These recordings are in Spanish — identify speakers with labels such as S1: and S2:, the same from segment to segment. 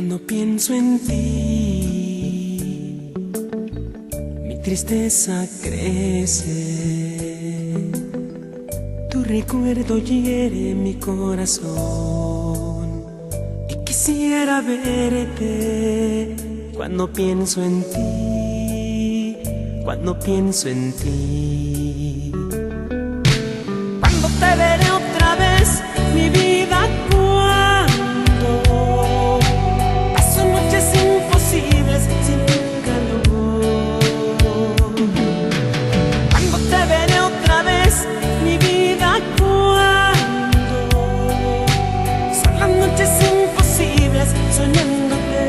S1: Cuando pienso en ti, mi tristeza crece. Tu recuerdo hiere mi corazón y quisiera verte. Cuando pienso en ti, cuando pienso en ti. Cuando te veré otra vez, mi vida, cuando paso noches imposibles sin tu calor. Cuando te veré otra vez, mi vida, cuando son las noches imposibles soñándote.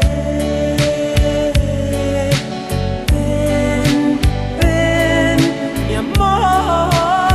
S1: Ven, ven, mi amor.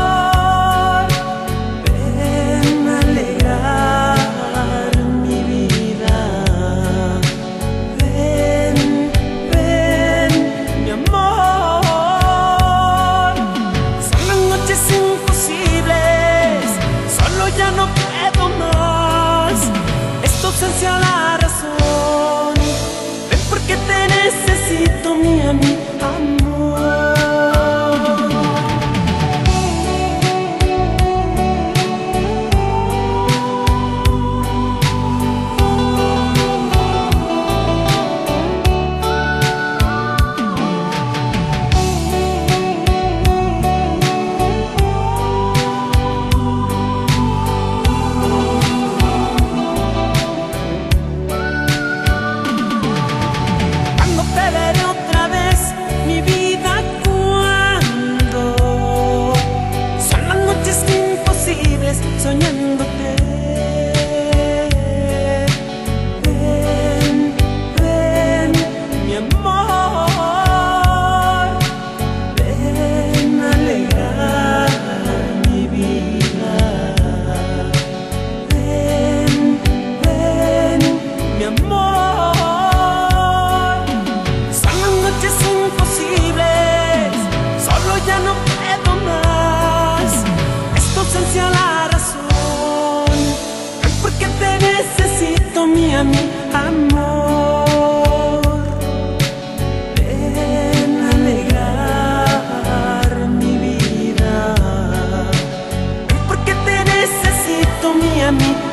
S1: Ausencia la razón, ven porque te necesito, mi amor. Soñándote, ven, ven, mi amor, ven a alegrar mi vida. Ven, ven, mi amor. Son las noches imposibles, solo ya no puedo más. Es tu ausencia la mi amor, ven a alegrar mi vida, porque te necesito, mi amor.